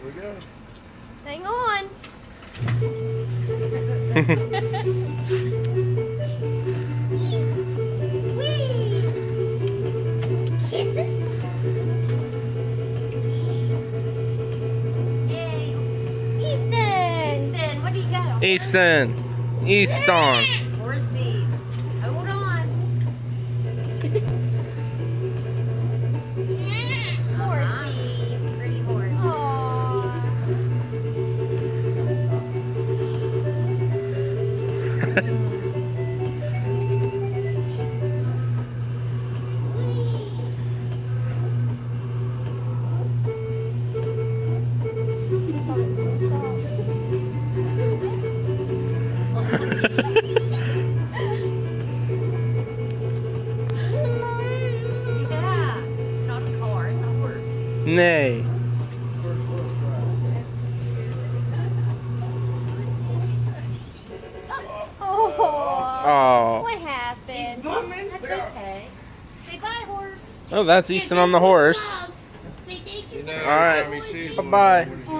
we go. Hang on. Easton, what do you got? Easton. Easton. Horsies. Hold on. Horsey. Pretty horse. Aww. Yeah. It's not a car, it's a horse. Nay. Oh. What happened? That's okay. Say bye, horse. Oh, that's Easton on the horse. Say thank you. You know, All right. every time he sees Bye-bye. one,